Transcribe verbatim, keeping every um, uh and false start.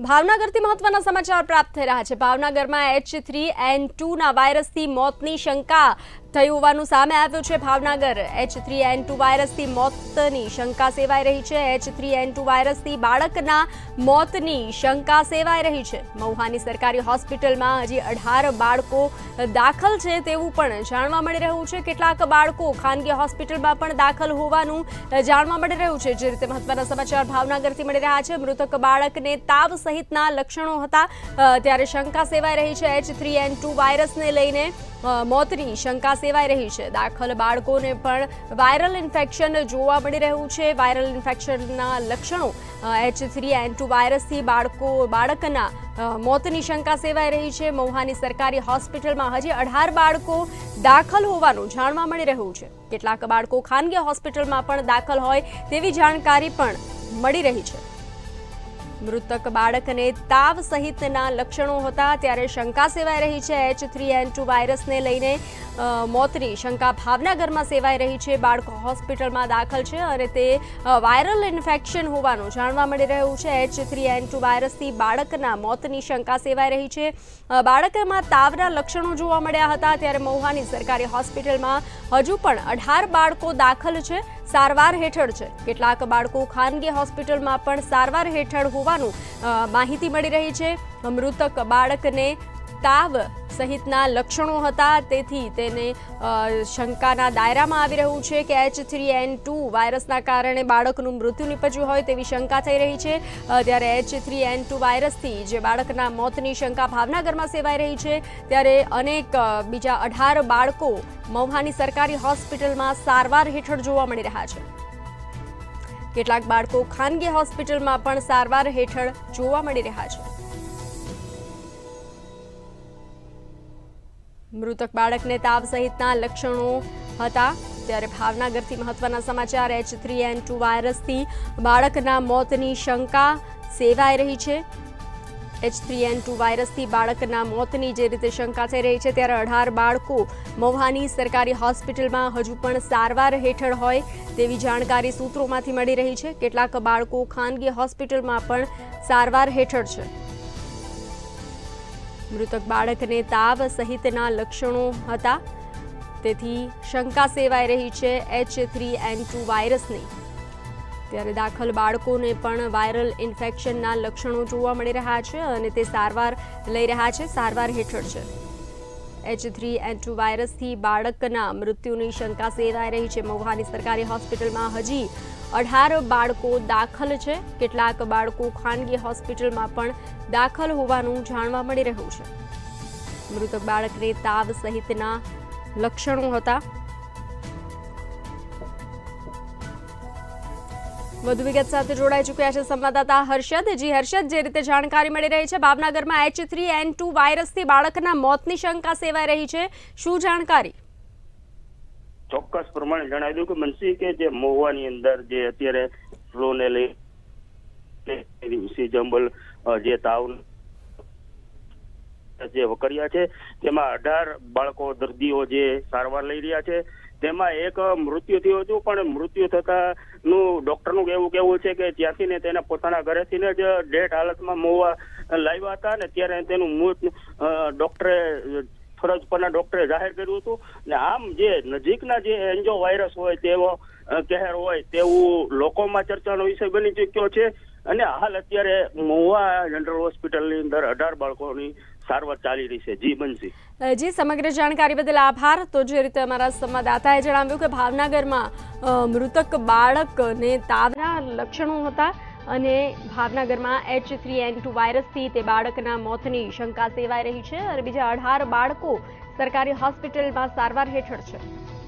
ભાવનગરથી મહત્વના સમાચાર પ્રાપ્ત થઈ રહ્યા છે। ભાવનગરમાં એચ થ્રી એન ટુ ના વાયરસથી મોતની શંકા થઈ હોવાનું સામે આવ્યું છે। Bhavnagar H three N two વાયરસથી મોતની શંકા સેવાઈ રહી છે। એચ થ્રી એન ટુ વાયરસથી બાળકના મોતની શંકા સેવાઈ રહી છે। મહુવાની સરકારી હોસ્પિટલમાં હજી અઢાર બાળકો દાખલ છે તેવું પણ જાણવા મળી રહ્યું છે। કેટલાક બાળકો ખાનગી હોસ્પિટલમાં પણ દાખલ હોવાનું જાણવા મળી રહ્યું છે। જે રીતે મહત્વના સમાચાર ભાવનગરથી મળી રહ્યા છે। મૃતક બાળકને તાવ સહિતના લક્ષણો હતા ત્યારે શંકા સેવાઈ રહી છે। એચ થ્રી એન ટુ વાયરસને લઈને મોતની શંકા સેવાઈ રહી છે। દાખલ બાળકોને પણ વાયરલ ઇન્ફેક્શન જોવા મળી રહ્યું છે। વાયરલ ઇન્ફેક્શનના લક્ષણો એચ થ્રી એન ટુ વાયરસથી બાળકો બાળકના મોતની શંકા સેવાઈ રહી છે। મહુવાની સરકારી હોસ્પિટલમાં હજી અઢાર બાળકો દાખલ હોવાનું જાણવા મળી રહ્યું છે। કેટલાક બાળકો ખાનગી હોસ્પિટલમાં પણ દાખલ હોય તેવી જાણકારી પણ મળી રહી છે। મૃતક બાળકને તાવ સહિતના લક્ષણો હતા ત્યારે શંકા સેવાઈ રહી છે। એચ થ્રી એન ટુ વાયરસને લઈને મોતની શંકા ભાવનગરમાં સેવાઈ રહી છે। બાળક હોસ્પિટલમાં દાખલ છે અને તે વાયરલ ઇન્ફેક્શન હોવાનું જાણવા મળી રહ્યું છે। એચ થ્રી એન ટુ વાયરસથી બાળકના મોતની શંકા સેવાઈ રહી છે। બાળકમાં તાવના લક્ષણો જોવા મળ્યા હતા ત્યારે મહુવાની સરકારી હોસ્પિટલમાં હજુ પણ અઢાર બાળકો દાખલ છે, સારવાર હેઠળ છે। કેટલાક બાળકો ખાનગી હોસ્પિટલમાં પણ સારવાર હેઠળ હોવાનું માહિતી મળી રહી છે। મૃતક બાળકને તાવ સહિતના લક્ષણો હતા તેથી તેને શંકાના દાયરામાં આવી રહ્યું છે કે એચ થ્રી એન ટુ વાયરસના કારણે બાળકનું મૃત્યુ નિપજ્યું હોય તેવી શંકા થઈ રહી છે। ત્યારે એચ થ્રી એન ટુ વાયરસથી જે બાળકના મોતની શંકા ભાવનગરમાં સેવાઈ રહી છે ત્યારે અનેક બીજા અઢાર બાળકો મહુવાની સરકારી હોસ્પિટલમાં સારવાર હેઠળ જોવા મળી રહ્યા છે। કેટલાક બાળકો ખાનગી હોસ્પિટલમાં પણ સારવાર હેઠળ જોવા મળી રહ્યા છે। મૃતક બાળકને તાવ સહિતના લક્ષણો હતા ત્યારે ભાવનગરથી મહત્વના સમાચાર એચ થ્રી એન ટુ વાયરસથી બાળકના મોતની શંકા સેવાઈ રહી છે। એચ થ્રી એન ટુ વાયરસથી બાળકના મોતની જે રીતે શંકા થઈ રહી છે ત્યારે અઢાર બાળકો મહુવાની સરકારી હોસ્પિટલમાં હજુ પણ સારવાર હેઠળ હોય તેવી જાણકારી સૂત્રોમાંથી મળી રહી છે। કેટલાક બાળકો ખાનગી હોસ્પિટલમાં પણ સારવાર હેઠળ છે। મૃતક બાળકને તાવ સહિતના લક્ષણો હતા તેથી શંકા સેવાઈ રહી છે એચ થ્રી એન ટુ વાયરસની। ત્યારે દાખલ બાળકોને પણ વાયરલ ઇન્ફેક્શનના લક્ષણો જોવા મળી રહ્યા છે અને તે સારવાર લઈ રહ્યા છે, સારવાર હેઠળ છે। એચ થ્રી એન ટુ વાયરસથી બાળકના મૃત્યુની શંકા સેવાઈ રહી છે। મહુવાની સરકારી હોસ્પિટલમાં હજી અઢાર બાળકો દાખલ છે। કેટલાક બાળકો ખાનગી હોસ્પિટલમાં પણ દાખલ હોવાનું જાણવા મળી રહ્યું છે। મૃતક બાળકને તાવ સહિતના લક્ષણો હતા। વધુ વિગત સાથે જોડાઈ ચૂક્યા છે સંવાદદાતા હર્ષદ। જી હર્ષદ, જે રીતે જાણકારી મળી રહી છે ભાવનગરમાં એચ થ્રી એન ટુ વાયરસથી બાળકના મોતની શંકા સેવાઈ રહી છે, શું જાણકારી? ચોક્કસ પ્રમાણે જણાવી દઉં કે મનસી કે જે મહુવાની અંદર જે અત્યારે ફ્લૂને લઈ સીઝનલ જે તાવ જે વકર્યા છે તેમાં અઢાર બાળકો દર્દીઓ જે સારવાર લઈ રહ્યા છે તેમાં એક મૃત્યુ થયું હતું, પણ મૃત્યુ થતા નું ડોક્ટરનું એવું કહેવું છે કે ત્યાંથી ને તેને પોતાના ઘરેથી જ ડેડ હાલતમાં મહુવા લાવ્યા હતા અને ત્યારે તેનું મૃત ડોક્ટરે ફરજ પરના ડોક્ટરે જાહેર કર્યું હતું। ને આમ જે નજીકના જે એન્જો વાયરસ હોય તેવો કહેર હોય તેવું લોકોમાં ચર્ચાનો વિષય બની ચૂક્યો છે અને હાલ અત્યારે મહુવા જનરલ હોસ્પિટલની અંદર અઢાર બાળકોની સારવાર ચાલી રહી છે। જી બંસી જી, સમગ્ર જાણકારી બદલ આભાર। તો જે રીતે અમારા સંવાદદાતાએ જણાવ્યું કે ભાવનગરમાં મૃતક બાળકને તાવના લક્ષણો હતા અને ભાવનગરમાં એચ થ્રી એન ટુ વાયરસથી તે બાળકના મોતની શંકા સેવાઈ રહી છે અને બીજા અઢાર બાળકો સરકારી હોસ્પિટલમાં સારવાર હેઠળ છે।